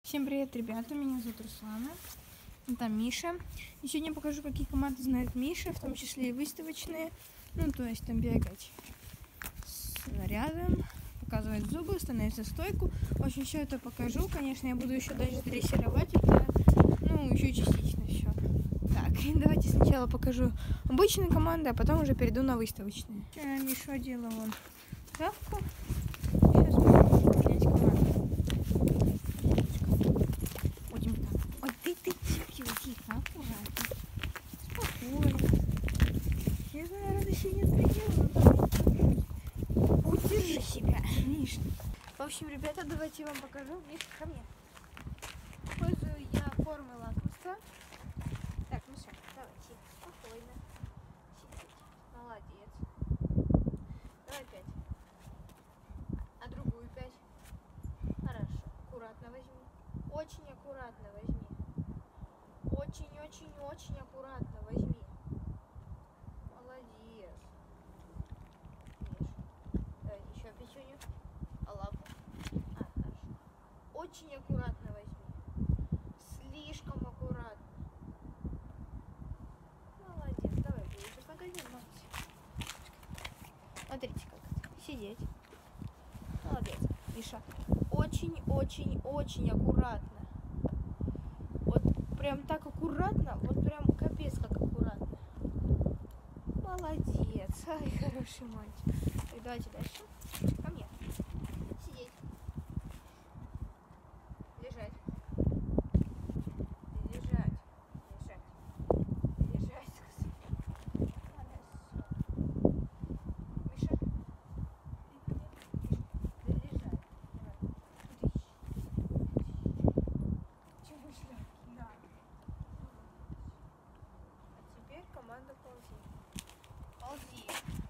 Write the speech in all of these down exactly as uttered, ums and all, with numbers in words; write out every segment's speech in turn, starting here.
Всем привет, ребята, меня зовут Руслана, это Миша. И сегодня я покажу, какие команды знает Миша, в том числе и выставочные. Ну, то есть там бегать с рядом, показывать зубы, становиться в стойку. В общем, все это покажу. Конечно, я буду еще дальше дрессировать это, ну, еще частично все. Так, давайте сначала покажу обычные команды, а потом уже перейду на выставочные. А, Миша одела вон травку. Сейчас буду менять команду. Ой, ты, ты, тихо, тихо, аккуратно. Спокойно. Я знаю, рада сегодня предела. Удержи себя, Миша. В общем, ребята, давайте я вам покажу. Миша, ко мне. Использую я формы лакомства. Так, Миша, давай, тихо, спокойно. Сидеть. Молодец. Давай пять. А другую пять. Хорошо. Аккуратно возьми. Очень аккуратно возьми. Очень-очень-очень аккуратно возьми. Молодец. Миш. Давай еще печенью. А лапу? А, хорошо. Очень аккуратно возьми. Слишком аккуратно. Молодец. Давай ближе подойдем. Смотрите, как это. Сидеть. Молодец. Миша. Очень-очень-очень аккуратно. Вот прям так аккуратно, вот прям капец как аккуратно. Молодец. Ай, хороший мальчик. Так, давайте дальше. Ко мне. Сидеть. Лежать. Лежать. Лежать. Лежать. Миша. Лежать. Команда ползи. Ползи.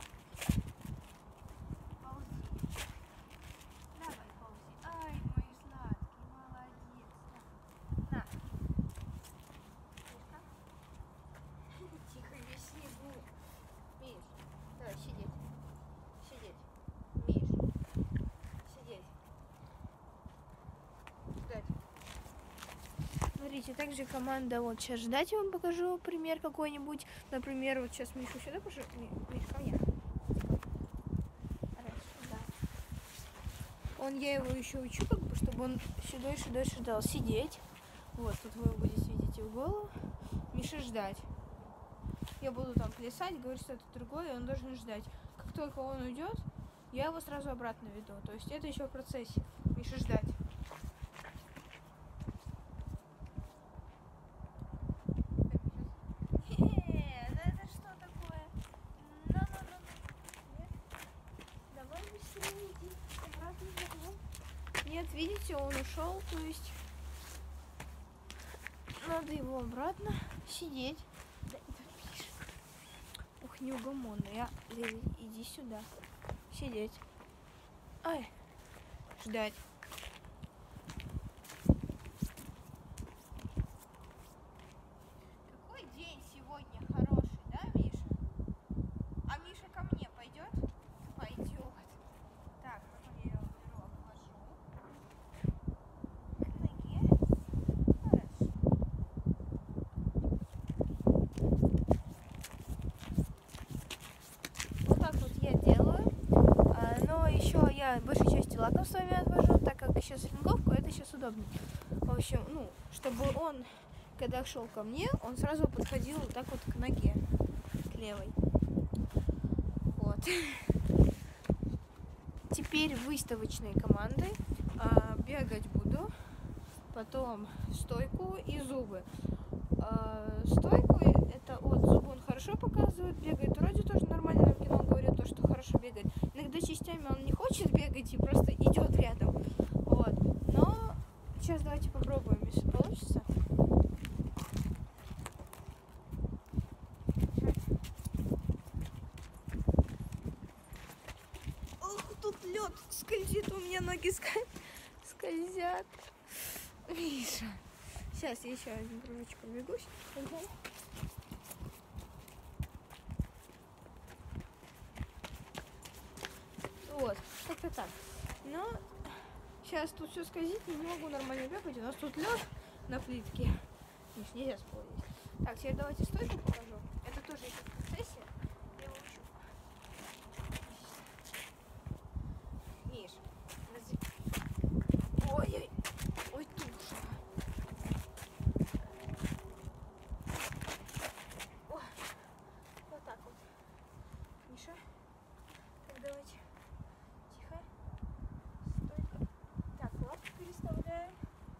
Ползи. Давай, ползи. Ай, мой сладкий, молодец. На. На. Мишка. Тихо, весь снегу. Миш, давай, сидеть. Сидеть. Миш. Сидеть. Ждать. Смотрите, также команда, вот сейчас ждать, я вам покажу пример какой-нибудь. Например, вот сейчас Мишу сюда пошлю. Миш, ко мне. Хорошо, да. Он, я его еще учу, как бы, чтобы он все дольше, дольше ждал. Сидеть. Вот, тут вы будете видеть его голову. Миша ждать. Я буду там плясать, говорю, что это другое, и он должен ждать. Как только он уйдет, я его сразу обратно веду. То есть это еще в процессе. Миша ждать. Нет, видите, он ушел, то есть надо его обратно сидеть. Да, ух, неугомонный. Я... Иди сюда. Сидеть. Ай. Ждать. Какой день сегодня хороший, да, Миша? А Миша ко мне пойдет? Пойдет. Так, потом я его беру, обхожу. К ноге. Хорошо. Вот так вот я делаю. А, но еще я большей частью лакомствами отвожу, так как еще слинговку, это сейчас удобнее. В общем, ну, чтобы он, когда шел ко мне, он сразу подходил вот так вот к ноге, к левой. Вот. Теперь выставочные команды. А, бегать буду, потом стойку и зубы. А, стойку это вот зубы он хорошо показывает, бегает вроде тоже нормально, нам кино говорит то, что хорошо бегает. Иногда частями он не хочет бегать и просто идет рядом. Вот. Но сейчас давайте попробуем, если получится. Ох, тут лед скользит, у меня ноги скользят. Миша. Сейчас я еще один кружочек пробегусь. Вот, как-то так. Но Сейчас тут все скользит, не могу нормально бегать. У нас тут лед на плитке. Миш, нельзя спорить. Так, теперь давайте стойку покажу. Это тоже еще в процессе. Я его учу. Миш, ой-ой, ой, туша. О, вот так вот. Миша, так давайте. Тихо. Стойка. Так, лапку переставляем.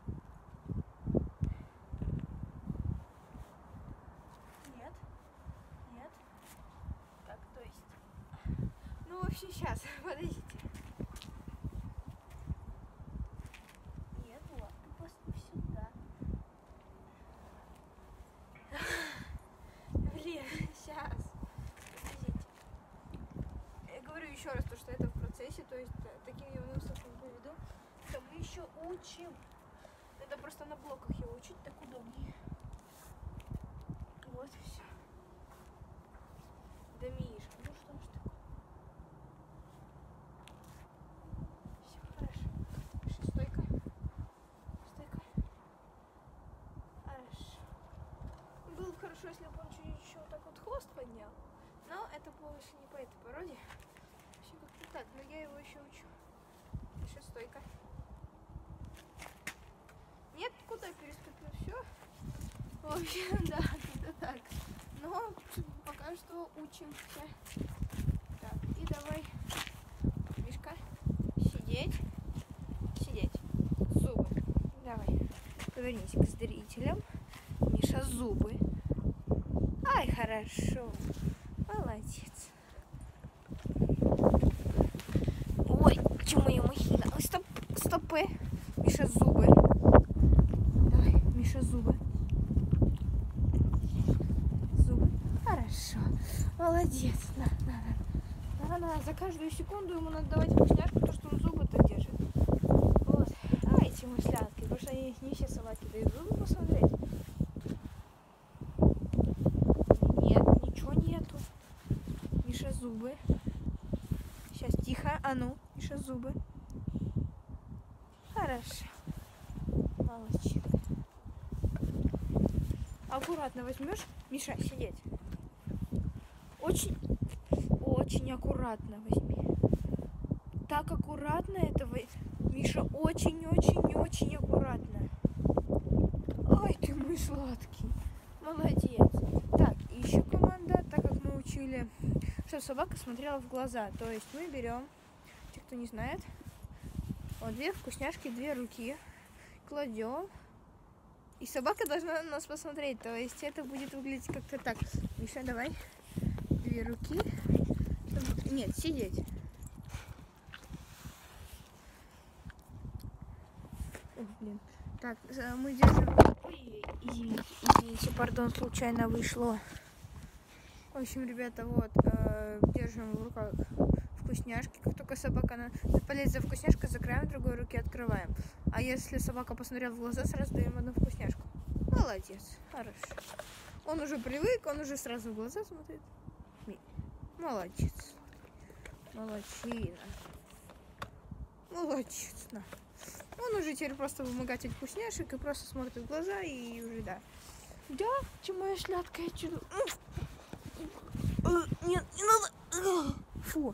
Нет. Нет. Так, то есть. Ну, в общем, сейчас, подождите. Нет, лапку поставь сюда. Блин, сейчас. Подождите. Я говорю еще раз, то, что это в процессе, то есть таким явным способом поведу. Это мы еще учим. Это просто на блоках его учить так удобнее. Вот и все. Да, Мишка, ну что ж такое? Все хорошо. Пиши, стойка. Стойка. Хорошо. Было бы хорошо, если бы он чуть-чуть еще вот так вот хвост поднял. Но это больше не по этой породе. Все как-то так, но я его еще учу. Пиши, стойка. Нет, куда переступил? Все. В общем, да, это так. Но пока что учимся. Так, и давай, Мишка, сидеть. Сидеть. Зубы. Давай. Повернись к зрителям. Миша, зубы. Ай, хорошо. Молодец. Ой, чему я махина? Стоп, стопы. Миша, зубы. Давай, Миша, зубы. Зубы. Хорошо. Молодец. На, на, на. На, на. За каждую секунду ему надо давать вкусняшку, то, что он зубы-то держит. Вот. Давайте мы сладкие, потому что они не все собаки дают зубы посмотреть. Нет, ничего нету. Миша, зубы. Сейчас, тихо. А ну, Миша, зубы. Хорошо. Молодчик. Аккуратно возьмешь. Миша, сидеть. Очень, очень аккуратно возьми. Так аккуратно этого. Миша, очень-очень-очень аккуратно. Ай, ты мой сладкий. Молодец. Так, и еще команда, так как мы учили, чтобы собака смотрела в глаза. То есть мы берем, те, кто не знает, вот две вкусняшки, две руки, кладем, и собака должна на нас посмотреть. То есть это будет выглядеть как-то так. Миша, давай. Две руки. Нет, сидеть. Ой, блин. Так, мы держим... Ой, извините, извините, пардон, случайно вышло. В общем, ребята, вот, э, держим в руках вкусняшки. Как только собака полезет за вкусняшкой, закрываем, другой руки открываем. А если собака посмотрела в глаза, сразу даем одну вкусняшку. Молодец, хорошо. Он уже привык, он уже сразу в глаза смотрит. Молодец. Молодчина. Молодчина. Он уже теперь просто вымогатель вкусняшек и просто смотрит в глаза и уже, да. Да, чему я сладкая чудо. Нет, не надо. Фу.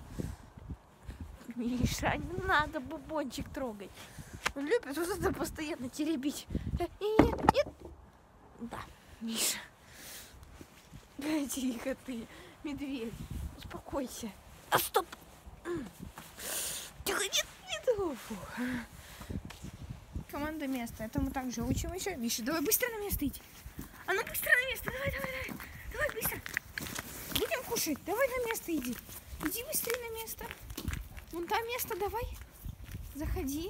Миша, не надо бубончик трогать. Он любит вот это постоянно теребить. Нет, нет. Да, Миша. Тихо ты, медведь. Успокойся. А, стоп. Тихо, нет, нет. Фу. Команда место. Это мы также учим еще. Миша, давай быстро на место идти. А ну быстро на место. Давай, давай, давай. Давай быстро. Будем кушать. Давай на место иди. Иди быстрее на место. Вон там место, давай. Заходи.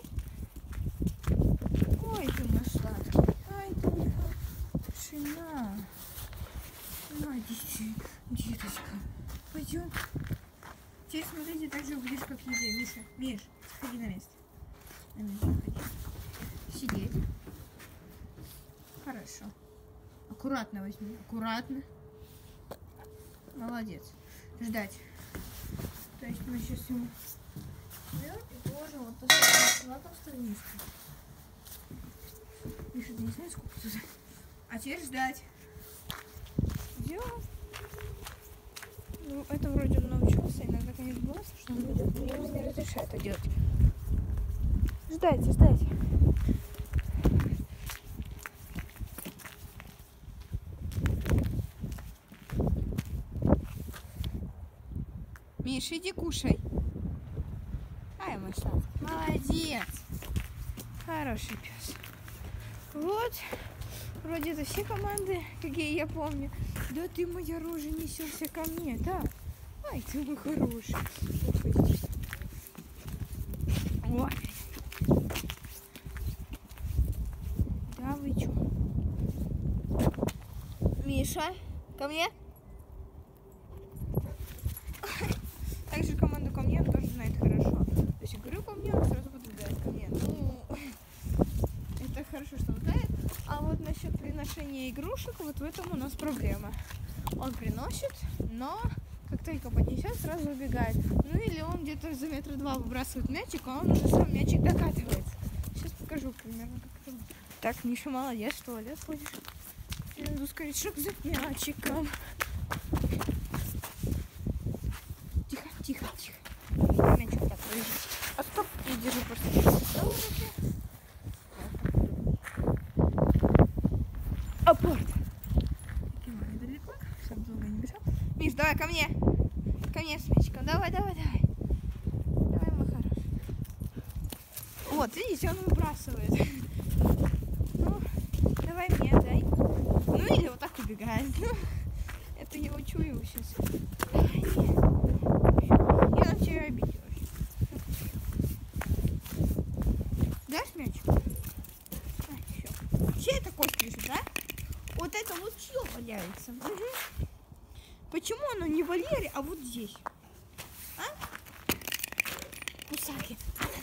Ой, ты мой сладкий. Ай, ты моя. Тишина. На, деточка. Пойдем. Теперь смотрите, так же будешь как везде. Миша, Миш, сходи на место. На место ходи. Сидеть. Хорошо. Аккуратно возьми. Аккуратно. Молодец. Ждать. То есть мы сейчас ему берем и положим покажу. Вот то, что я нашла там страничку. Пишет, не знаю, сколько тут. А теперь ждать. Дело. Ну, это вроде он научился. Иногда, конечно, бывает, что он будет. Мне не разрешает это делать. Ждайте, ждайте. Миша, иди кушай. Ай, мой сладкий. Молодец. Хороший пес. Вот. Вроде это все команды, какие я помню. Да ты, моя рожа, несешься ко мне, да? Ай, ты мой хороший. Ой. Да вы чё? Миша, ко мне? Также команда ко мне, он тоже знает хорошо. То есть я говорю ко мне, он сразу подбегает ко мне. Ну, это хорошо, что он знает. А вот насчет приношения игрушек, вот в этом у нас проблема. Он приносит, но как только поднесет, сразу убегает. Ну или он где-то за метра два выбрасывает мячик, а он уже сам мячик докатывается. Сейчас покажу примерно, как это будет. Так, Миша, молодец, в туалет ходишь. Я надо ускорить шаг за мячиком. Тихо, тихо, тихо. Мячик так лежит. А стоп, я держу просто. Апорт. Таким недалеко, чтобы долго не бежал. Миш, давай ко мне. Ко мне с мячиком. Давай, давай, давай. Давай, мой хороший. Вот, видите, он выбрасывает. Ну, давай мне дай. Ну или вот так убегает. Ну, это я учу его сейчас. Я на тебя обиделась. Дашь мяч? А, все. Чей это кость лежит, а? Вот это вот чье валяется? Угу. Почему оно не в вольере, а вот здесь? А? Кусаки.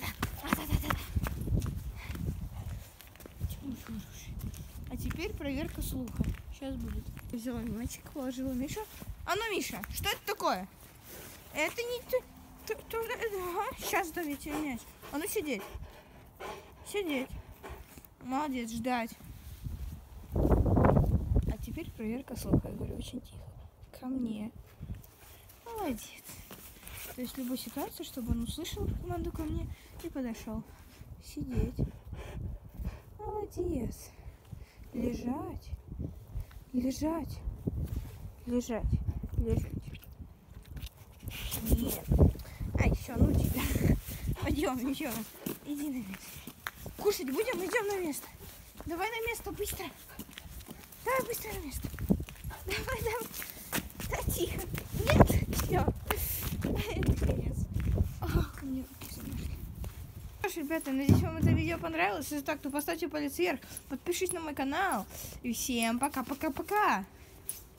А теперь проверка слуха. Сейчас будет. Взяла мячик, положила Мишу. А ну, Миша, что это такое? Это не... Ага, сейчас давите мяч. А ну, сидеть. Сидеть. Молодец, ждать. А теперь проверка слуха. Я говорю, очень тихо. Ко мне. Молодец. То есть в любой ситуации, чтобы он услышал команду ко мне и подошел. Сидеть. Молодец. Лежать. Лежать. Лежать. Лежать. Нет. Ай, все, ну тебя. Пойдем, идем. Иди на место. Кушать будем? Идем на место. Давай на место, быстро. Давай быстро на место. Давай, давай. Да, тихо. Нет, все. Это конец. Ох, мне руки замерзли. Что ж, ребята, надеюсь, вам это видео понравилось. Если так, то поставьте палец вверх, подпишитесь на мой канал. И всем пока-пока-пока.